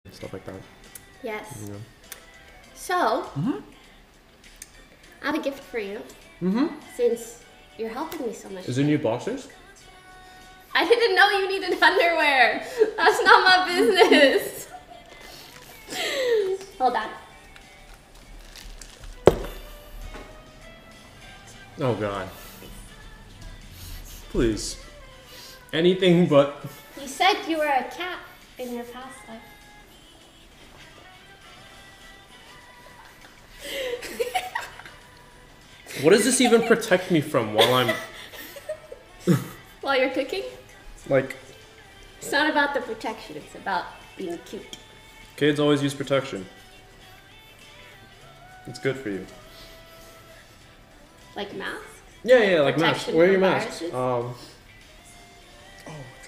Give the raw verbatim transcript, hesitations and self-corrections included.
stuff like that. Yes. Yeah. So, mm-hmm. I have a gift for you. Mm-hmm. Since you're helping me so much. Is it new boxers? I didn't know you needed underwear. That's not my business. Hold on. Oh God. Please. Anything but. You said you were a cat in your past life. What does this even protect me from while I'm... While you're cooking? Like... It's not about the protection, it's about being cute. Kids always use protection. It's good for you. Like masks? Yeah, yeah, like Protection masks. Wear from your masks. viruses? Um, oh,